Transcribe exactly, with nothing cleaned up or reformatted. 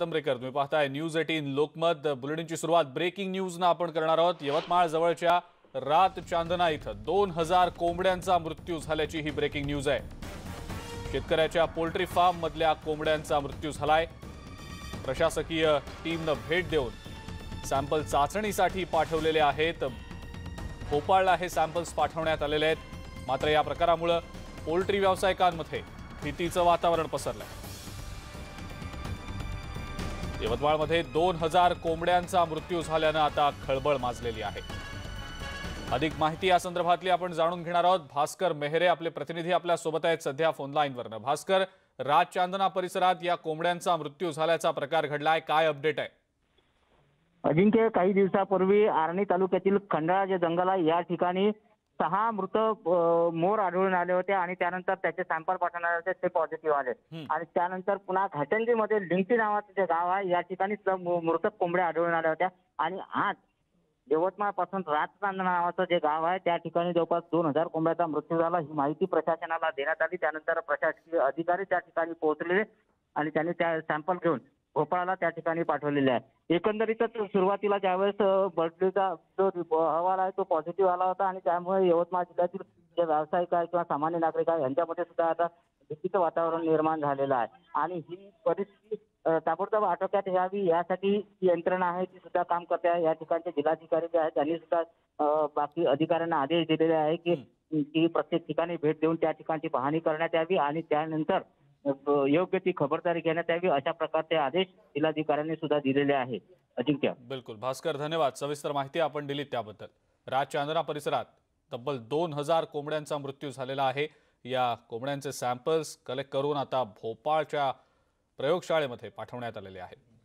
सातंब्रेकर, तुम्ही पाहताय न्यूज अठरा लोकमत बुलेटिनची सुरुवात ब्रेकिंग न्यूजनं आपण करणार आहोत। यवतमाळ जवळच्या रात चांदना इथं दोन हजार कोंबड्यांचा मृत्यू झाल्याची ही ब्रेकिंग न्यूज आहे। शेतकऱ्याच्या पोल्ट्री फार्म मधल्या कोंबड्यांचा मृत्यू झालाय। प्रशासकीय टीमनं भेट देऊन सॅम्पल चाचणीसाठी पाठवलेले आहेत। भोपाळला हे सॅम्पल्स पाठवण्यात आलेले आहेत। मात्र या प्रकारामुळे पोल्ट्री व्यावसायिकांमध्ये भीतीचं वातावरण पसरलंय। यवतमाळमध्ये दोन हजार कोंबड्यांचा मृत्यू झाल्यानं आता खळबळ माजलेली आहे। अधिक माहिती या संदर्भातली आपण जाणून घेणार आहोत। भास्कर मेहरे आपले प्रतिनिधी आपल्या सोबत आहेत सध्या फोन लाईनवरनं। भास्कर, रात चांदना परिसरात या कोंबड्यांचा मृत्यू झाल्याचा प्रकार घडलाय, काय अपडेट आहे? अजिंक्य, काही दिवसापूर्वी आर्णी तालुक्यातील खंडाळा जे जंगल आहे या ठिकाणी सहा मृत मोर आढळून आले होते आणि त्यानंतर त्याचे सॅम्पल पाठवण्यात आले, ते पॉझिटिव्ह आले। आणि त्यानंतर पुन्हा घाटंजीमध्ये लिंगटी नावाचं जे गाव आहे या ठिकाणी मृत कोंबड्या आढळून आल्या होत्या। आणि आज यवतमाळ पासून रात चांदना नावाचं जे गाव आहे त्या ठिकाणी जवळपास दोन हजार कोंबड्याचा मृत्यू झाला। ही माहिती प्रशासनाला देण्यात आली। त्यानंतर प्रशासकीय अधिकारी त्या ठिकाणी पोहोचलेले आणि त्यांनी त्या सॅम्पल घेऊन भोपाळला त्या ठिकाणी पाठवलेले आहे। एकंदरीतच सुरुवातीला ज्यावेळेस बर्ड फ्लूचा जो अहवाल आहे तो पॉझिटिव्ह आला होता आणि त्यामुळे यवतमाळ जिल्ह्यातील जे व्यावसायिक आहे किंवा सामान्य नागरिक आहे यांच्यामध्ये सुद्धा आता भीतीचं वातावरण निर्माण झालेलं आहे। आणि ही परिस्थिती ताबडतोब आटोक्यात यावी यासाठी यंत्रणा आहे ती सुद्धा काम करते आहे। या ठिकाणचे जिल्हाधिकारी जे आहेत त्यांनी सुद्धा बाकी अधिकाऱ्यांना आदेश दिलेले आहे की प्रत्येक ठिकाणी भेट देऊन त्या ठिकाणची पाहणी करण्यात यावी आणि त्यानंतर योग्य ती खबरदारी घेण्यात यावी, अशा प्रकारचे आदेश जिल्हाधिकाऱ्यांनी सुद्धा दिलेले आहे। अजिंक्य, बिलकुल भास्कर, धन्यवाद। सविस्तर माहिती आपण दिली त्याबद्दल। रात चांदना परिसरात तब्बल दोन हजार कोंबड्यांचा मृत्यू झालेला आहे। या कोंबड्यांचे सॅम्पल्स कलेक्ट करून आता भोपाळच्या प्रयोगशाळेमध्ये पाठवण्यात आलेले आहेत।